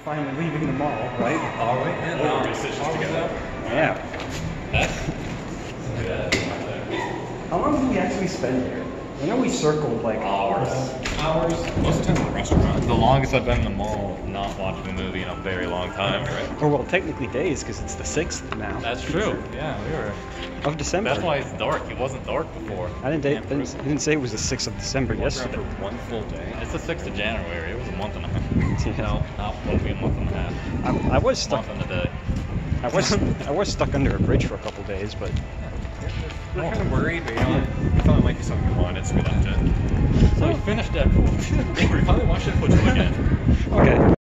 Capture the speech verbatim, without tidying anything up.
finally leaving the mall, right? Are we? Yeah, no, we're stitches together. Yeah. That's... How long did we actually spend here? I know we circled like Hours. Hours. Most of the time in the restaurant. The longest I've been in the mall not watching a movie in a very long time, right? Or well, technically days, because it's the sixth now. That's true. Yeah, we were. Of December. That's why it's dark. It wasn't dark before. I didn't, date, didn't, I didn't say it was the sixth of December yesterday. For one full day. It's the sixth of January. It was a month and a half. Yeah. No, not what would be a month and a half. I, I was stuck. Month and a day. I was I was stuck under a bridge for a couple days, but We're kind of worried, but you know, we thought it might be something we wanted, so we left it. So we finished Deadpool. We finally watched Deadpool two again. okay.